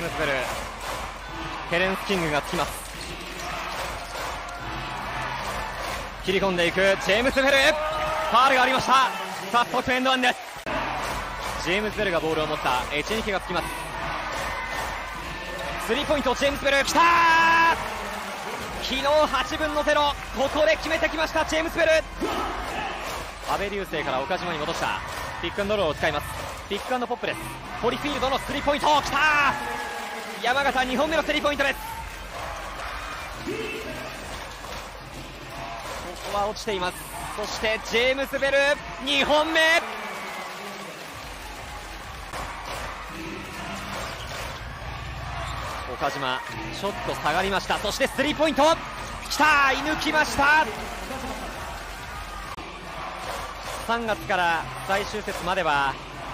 ムズベル、テレンス・キングがつきます。切り込んでいくジェームズ・ベル、ファウルがありました。早速エンドワンです。ジェームズ・ベルがボールを持った。エチェニケがつきます。スリーポイント、ジェームズ・ベル、きたー。昨日8分の0、ここで決めてきましたジェームズ・ベル。阿部流星から岡島に戻した。ピックアンドローを使います。ピックアンドポップです。ホリフィールドのスリーポイント、きたー。山形2本目のスリーポイントです。ここは落ちています。そしてジェームズ・ベル2本目。岡島ちょっと下がりました。そしてスリーポイントきたー、射抜きました。3月から最終節までは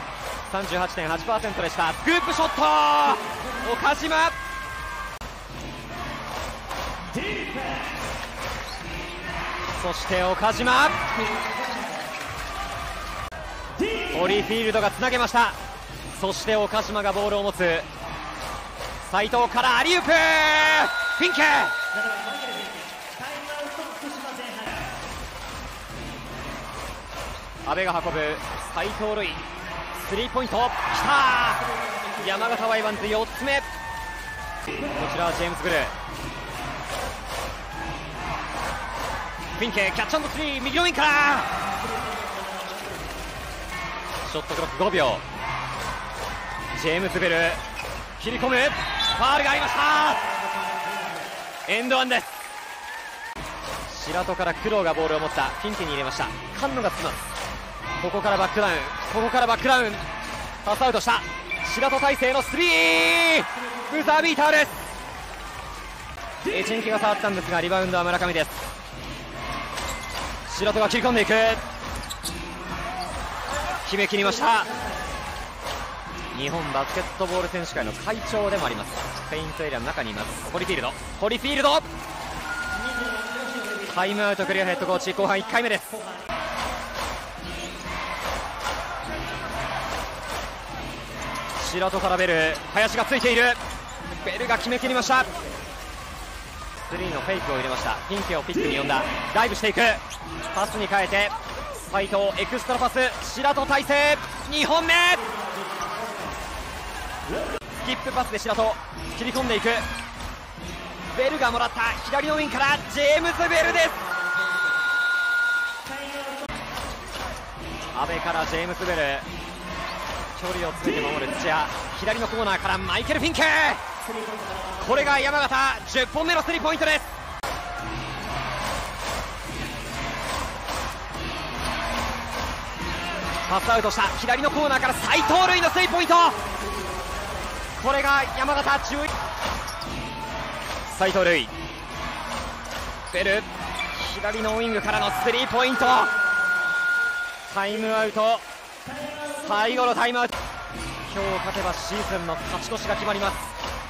38.8% でした。スクープショット、岡島。そして岡島、ホリーフィールドがつなげました。そして岡島がボールを持つ。斉藤からアリウープ、フィンケ。阿部が運ぶ。斉藤瑠衣スリーポイントきたー。山形ワイバンズ4つ目。こちらはジェームズ・ブルー、フィンケキャッチ&スリー、右のウィンからショットクロック5秒。ジェームズ・ベル切り込む、ファウルがありました。エンドワンです。白戸から工藤がボールを持った。フィンケに入れました。菅野がつきます。ここからバックダウン、ここからバックダウン、パスアウトした。白戸大勢のスリー、ブザービーターです。エチェンケが触ったんですがリバウンドは村上です。白戸が切り込んでいく、決めきりました。日本バスケットボール選手会の会長でもあります。ペイントエリアの中にいます。ホリフィールド、ホリフィールド、タイムアウトクリアヘッドコーチ、後半1回目です。白戸からベル、林がついている。ベルが決めきりました。スリーのフェイクを入れました。フィンケをピックに呼んだ。ダイブしていく、パスに変えて斉藤、エクストラパス、白戸大勢2本目。スキップパスで白戸切り込んでいく。ベルがもらった。左のウィンからジェームズ・ベルです。阿部からジェームズ・ベル、距離を詰めて守る土屋。左のコーナーからマイケル・フィンケ、これが山形10本目のスリーポイントです。パスアウトした。左のコーナーから斉藤瑠衣のスリーポイント、これが山形11。斉藤瑠衣、ベル左のウイングからのスリーポイント、タイムアウト、最後のタイムアウト。今日勝てばシーズンの勝ち越しが決まります。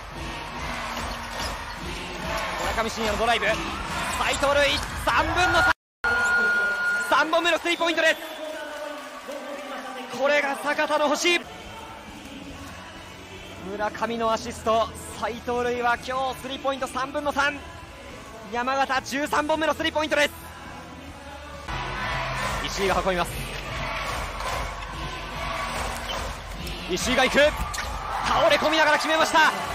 村上信也のドライブ、斉藤瑠衣3分の3、3本目のスリーポイントです。これが坂田の星。村上のアシスト、斉藤瑠衣は今日スリーポイント3分の3、山形13本目のスリーポイントです。石井が運びます。石井が行く、倒れ込みながら決めました。